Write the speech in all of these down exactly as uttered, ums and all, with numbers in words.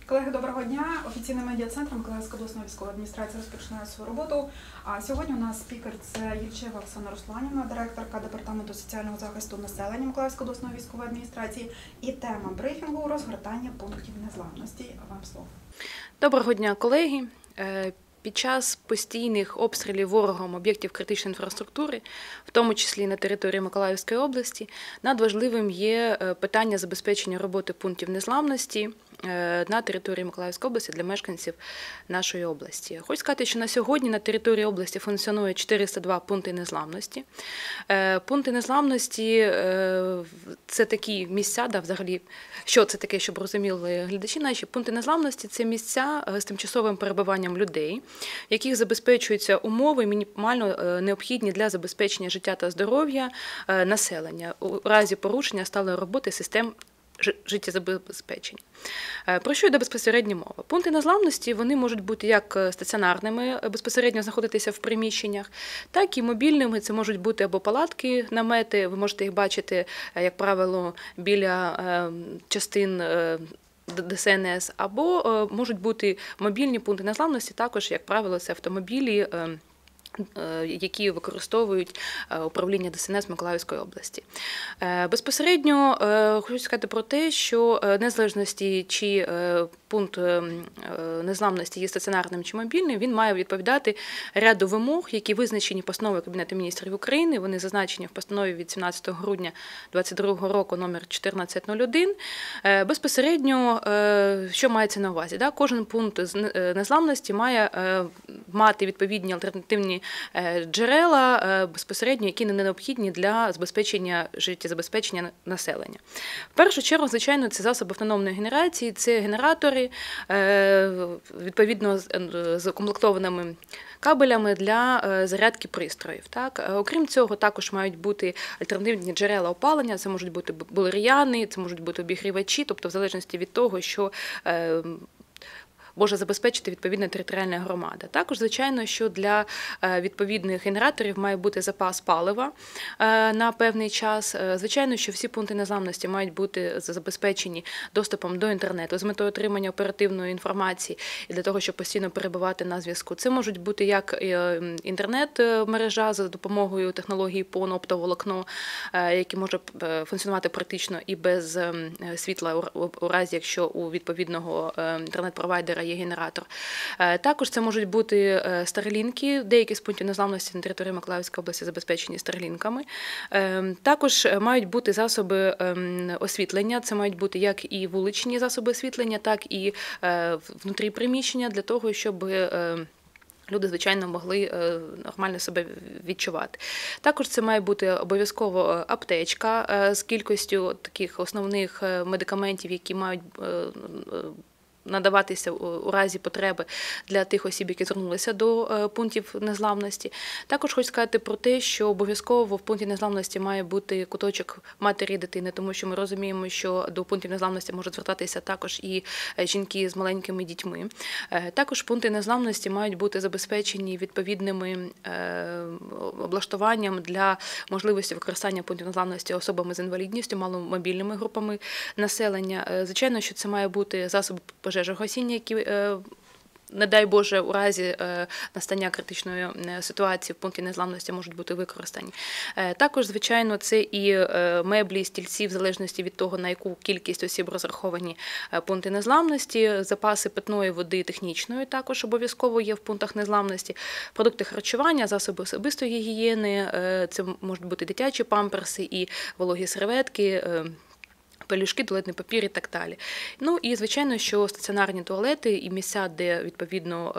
Колеги, доброго дня. Офіційним медіа-центром Миколаївської обласної військової адміністрації розпочинає свою роботу. А сьогодні у нас спікер – це Єльчева Оксана Русланівна, директорка Департаменту соціального захисту населення Миколаївської обласної військової адміністрації. І тема брифінгу – розгортання пунктів незламності. Вам слово. Доброго дня, колеги. Під час постійних обстрілів ворогом об'єктів критичної інфраструктури, в тому числі на території Миколаївської області, надважливим є питання забезпечення роботи пунктів незламності на території Миколаївської області для мешканців нашої області. Хочу сказати, що на сьогодні на території області функціонує чотириста два пункти незламності. Пункти незламності – це такі місця, да, взагалі, що це таке, щоб розуміли глядачі наші. Пункти незламності – це місця з тимчасовим перебуванням людей, в яких забезпечуються умови мінімально необхідні для забезпечення життя та здоров'я населення у разі порушення сталої роботи систем життєзабезпечення. Про що йде безпосередньо мова? Пункти незламності вони можуть бути як стаціонарними, безпосередньо знаходитися в приміщеннях, так і мобільними. Це можуть бути або палатки, намети, ви можете їх бачити, як правило, біля частин Д С Н С, або можуть бути мобільні пункти незламності, також, як правило, це автомобілі, які використовують управління Д С Н С Миколаївської області. Безпосередньо хочу сказати про те, що незалежності чи пункт незламності є стаціонарним чи мобільним, він має відповідати ряду вимог, які визначені постановою Кабінету міністрів України. Вони зазначені в постанові від сімнадцятого грудня двадцять другого року номер чотирнадцять нуль один. Безпосередньо, що мається на увазі? Кожен пункт незламності має мати відповідні альтернативні джерела, безпосередньо, які не необхідні для забезпечення життєзабезпечення населення. В першу чергу, звичайно, це засоби автономної генерації, це генератори, відповідно з укомплектованими кабелями для зарядки пристроїв. Так? Окрім цього, також мають бути альтернативні джерела опалення, це можуть бути балеріани, це можуть бути обігрівачі, тобто в залежності від того, що може забезпечити відповідна територіальна громада. Також, звичайно, що для відповідних генераторів має бути запас палива на певний час. Звичайно, що всі пункти незламності мають бути забезпечені доступом до інтернету з метою отримання оперативної інформації і для того, щоб постійно перебувати на зв'язку. Це можуть бути як інтернет-мережа за допомогою технології ПОН, оптоволокно, які може функціонувати практично і без світла у разі, якщо у відповідного інтернет-провайдера є генератор. Також це можуть бути старлінки, деякі з пунктів незламності на території Миколаївської області забезпечені старлінками. Також мають бути засоби освітлення, це мають бути як і вуличні засоби освітлення, так і внутрі приміщення, для того, щоб люди, звичайно, могли нормально себе відчувати. Також це має бути обов'язково аптечка з кількістю таких основних медикаментів, які мають надаватися у разі потреби для тих осіб, які звернулися до пунктів незламності. Також хочу сказати про те, що обов'язково в пункті незламності має бути куточок матері і дитини, тому що ми розуміємо, що до пунктів незламності можуть звертатися також і жінки з маленькими дітьми. Також пункти незламності мають бути забезпечені відповідними облаштуванням для можливості використання пунктів незламності особами з інвалідністю, маломобільними групами населення. Звичайно, що це має бути засоби пожежогасіння, які, не дай Боже, у разі настання критичної ситуації в пункті незламності можуть бути використані. Також, звичайно, це і меблі, стільці, в залежності від того, на яку кількість осіб розраховані пункти незламності, запаси питної води технічної також обов'язково є в пунктах незламності, продукти харчування, засоби особистої гігієни, це можуть бути дитячі памперси і вологі серветки, пелюшки, туалетний папір і так далі. Ну і, звичайно, що стаціонарні туалети і місця, де, відповідно,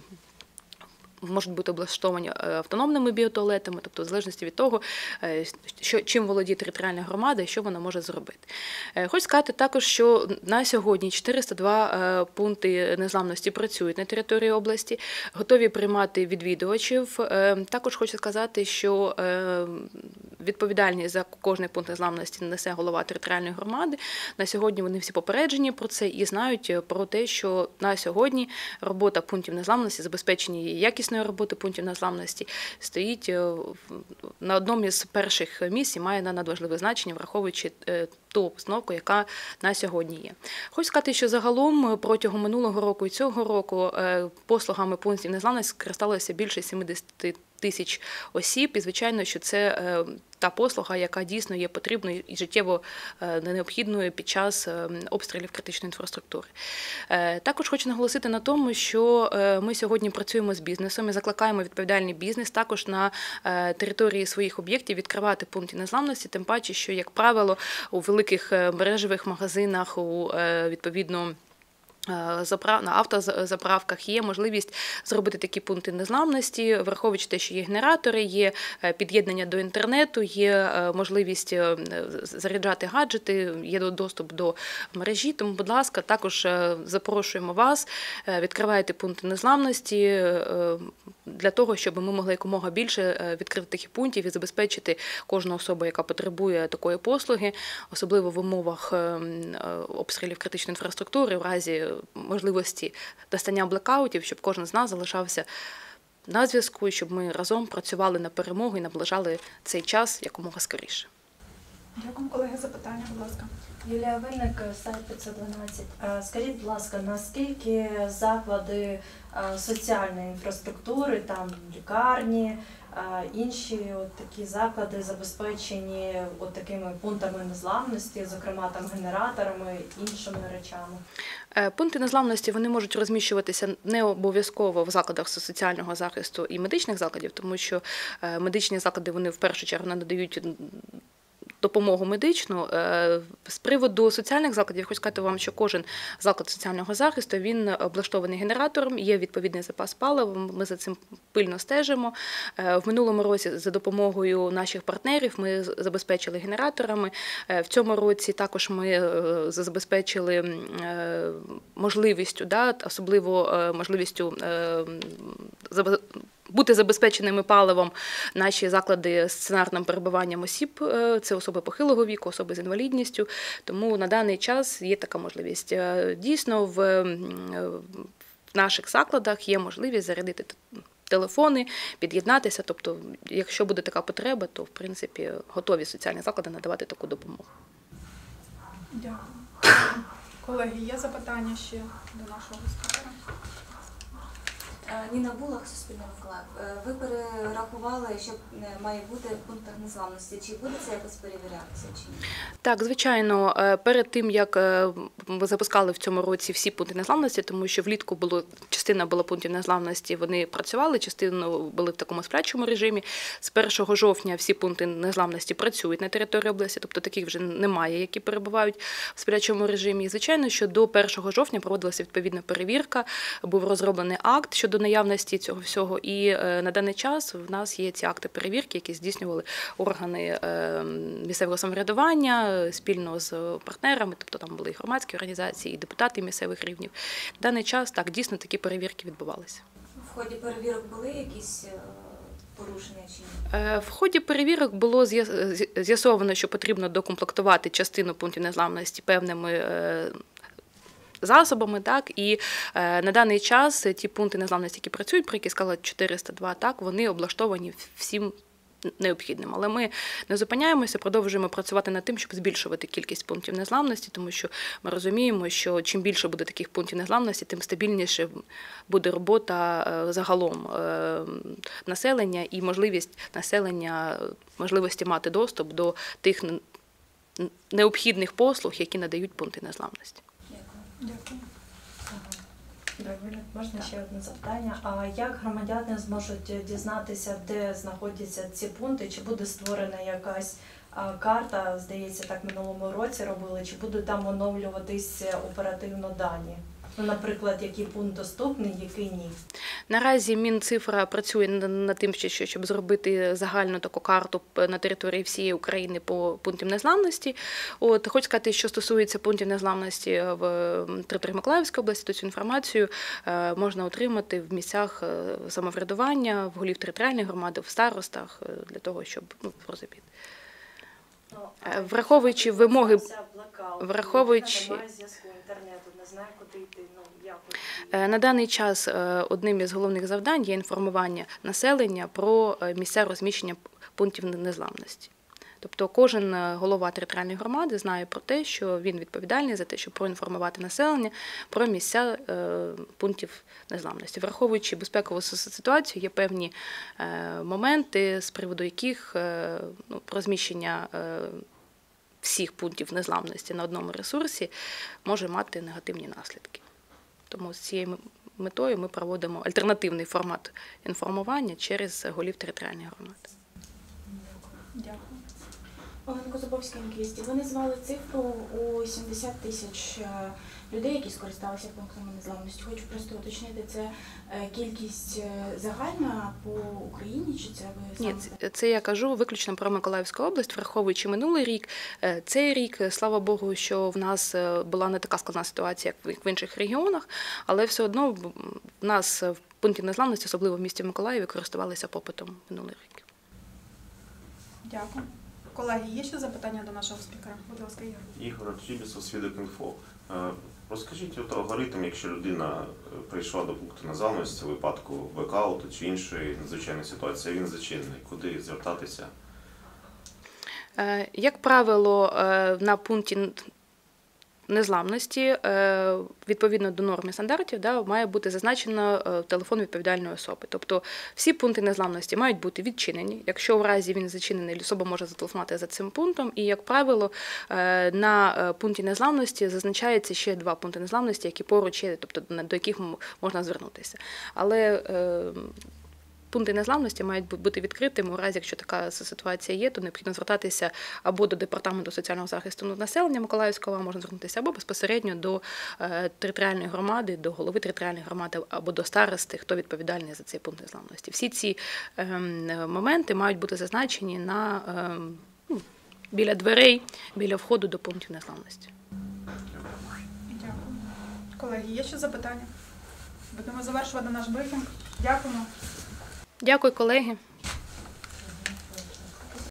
можуть бути облаштовані автономними біотуалетами, тобто в залежності від того, що, чим володіє територіальна громада і що вона може зробити. Хочу сказати також, що на сьогодні чотириста два пункти незламності працюють на території області, готові приймати відвідувачів. Також хочу сказати, що відповідальність за кожний пункт незламності несе голова територіальної громади. На сьогодні вони всі попереджені про це і знають про те, що на сьогодні робота пунктів незламності, забезпечення якісної роботи пунктів незламності стоїть на одному із перших місць і має на надважливе значення, враховуючи ту обстановку, яка на сьогодні є. Хочу сказати, що загалом протягом минулого року і цього року послугами пунктів незламності скористалося більше сімдесят тисяч осіб, і, звичайно, що це та послуга, яка дійсно є потрібною і життєво необхідною під час обстрілів критичної інфраструктури. Також хочу наголосити на тому, що ми сьогодні працюємо з бізнесом і закликаємо відповідальний бізнес також на території своїх об'єктів відкривати пункти незламності, тим паче, що, як правило, у великих мережевих магазинах, у відповідно на автозаправках є можливість зробити такі пункти незламності, враховуючи те, що є генератори, є під'єднання до інтернету, є можливість заряджати гаджети, є доступ до мережі. Тому, будь ласка, також запрошуємо вас, відкривайте пункти незламності для того, щоб ми могли якомога більше відкрити таких пунктів і забезпечити кожну особу, яка потребує такої послуги, особливо в умовах обстрілів критичної інфраструктури, в разі можливості настання блекаутів, щоб кожен з нас залишався на зв'язку, щоб ми разом працювали на перемогу і наближали цей час якомога скоріше. Дякую, колеги, за питання, будь ласка. Юлія Винник, сайт п'ятсот дванадцять. Скажіть, будь ласка, наскільки заклади соціальної інфраструктури, там лікарні, інші от такі заклади забезпечені от такими пунктами незламності, зокрема там генераторами, іншими речами? Пункти незламності вони можуть розміщуватися не обов'язково в закладах соціального захисту і медичних закладів, тому що медичні заклади вони в першу чергу надають допомогу медичну. З приводу соціальних закладів, хочу сказати вам, що кожен заклад соціального захисту, він облаштований генератором, є відповідний запас палива, ми за цим пильно стежимо. В минулому році за допомогою наших партнерів ми забезпечили генераторами. В цьому році також ми забезпечили можливістю, да, особливо можливістю бути забезпеченими паливом наші заклади з стаціонарним перебуванням осіб, це особи похилого віку, особи з інвалідністю, тому на даний час є така можливість. Дійсно, в наших закладах є можливість зарядити телефони, під'єднатися, тобто, якщо буде така потреба, то, в принципі, готові соціальні заклади надавати таку допомогу. Дякую. Колеги, є запитання ще до нашого спікера? Ніна Булах, Суспільне Миколаїв. Ви перерахували, що має бути в пунктах незламності. Чи буде це якось перевірятися, чи ні? Так, звичайно, перед тим, як ми запускали в цьому році всі пункти незламності, тому що влітку було, частина була пунктів незламності, вони працювали, частина були в такому сплячому режимі. З першого жовтня всі пункти незламності працюють на території області, тобто таких вже немає, які перебувають в сплячому режимі. І, звичайно, що до першого жовтня проводилася відповідна перевірка, був розроблений акт щодо наявності цього всього, і на даний час в нас є ці акти перевірки, які здійснювали органи місцевого самоврядування спільно з партнерами, тобто там були і громадські організації, і депутати місцевих рівнів. На даний час, так, дійсно такі перевірки відбувалися. В ході перевірок були якісь порушення чи ні? В ході перевірок було з'ясовано, що потрібно докомплектувати частину пунктів незламності певними засобами, так, і е, на даний час ті пункти незламності, які працюють, про які сказала чотириста два, так, вони облаштовані всім необхідним. Але ми не зупиняємося, продовжуємо працювати над тим, щоб збільшувати кількість пунктів незламності, тому що ми розуміємо, що чим більше буде таких пунктів незламності, тим стабільніше буде робота загалом населення і можливість населення, можливості мати доступ до тих необхідних послуг, які надають пункти незламності. Дякую. Можна ще одне запитання. А як громадяни зможуть дізнатися, де знаходяться ці пункти? Чи буде створена якась карта, здається, так минулому році робили, чи будуть там оновлюватись оперативно дані? Ну, наприклад, який пункт доступний, який ні. Наразі Мінцифра працює над над тим, що- щоб зробити загальну таку карту п- на території всієї України по пунктам незламності. От хочу сказати, що стосується пунктів незламності в м, території Миколаївської області, то цю інформацію е, можна отримати в місцях е, самоврядування, в голів територіальних громад, в старостах, е, для того, щоб ну, розуміти. Ну, Е, враховуючи вимоги- стався блокаут, враховуючи- немає зв'язку інтернету, не знаю, куди йти, ну, як от Е, На даний час е, одним із головних завдань є інформування населення про е, місця розміщення пунктів незламності. Тобто кожен е, голова територіальної громади знає про те, що він відповідальний за те, щоб проінформувати населення про місця е, пунктів незламності. Враховуючи безпекову с- ситуацію, є певні е, моменти, з приводу яких е, ну, розміщення е, всіх пунктів незламності на одному ресурсі може мати негативні наслідки. Тому з цією м- метою ми проводимо альтернативний формат інформування через голів територіальних громад. Дякую. Олена Козубовська, інквісті. Ви назвали цифру у сімдесят тисяч е, людей, які скористалися пунктами незламності. Хочу просто уточнити, це е, кількість е, загальна по Україні, чи це ви Ні, саме? це- це я кажу виключно про Миколаївську область, враховуючи минулий рік. Е, Цей рік, е, слава Богу, що в нас е, була не така складна ситуація, як в- в інших регіонах, але все одно в в нас в пункті незламності, особливо в місті Миколаєві, користувалися попитом минулий рік. Дякую. Колеги, є ще запитання до нашого спікера? Будь ласка, Ігор. Ігор Чібісов, Свідок.Інфо. Е, Розкажіть от алгоритм, якщо людина е, прийшла до пункту незламності у випадку блекауту чи іншої надзвичайної ситуації, а він зачинений. Куди звертатися? Е, Як правило, е, на пункті н- незламності, е, відповідно до норм і стандартів, да, має бути зазначено е, телефон відповідальної особи. Тобто всі пункти незламності мають бути відчинені. Якщо в разі він зачинений, особа може зателефонувати за цим пунктом. І, як правило, е, на е, пункті незламності зазначається ще два пункти незламності, які поруч є, тобто на- до яких м- можна звернутися. Але е, пункти незламності мають бу- бути відкритими. У разі, якщо така с- ситуація є, то необхідно звертатися або до департаменту соціального захисту населення Миколаївського, можна звернутися, або безпосередньо до е, територіальної громади, до голови територіальної громади, або до старости, хто відповідальний за цей пункт незламності. Всі ці ем, моменти мають бути зазначені на ем, ну, біля дверей, біля входу до пунктів незламності. Дякую. Колеги, є ще запитання? Будемо завершувати наш брифінг. Дякуємо. Дякую, колеги.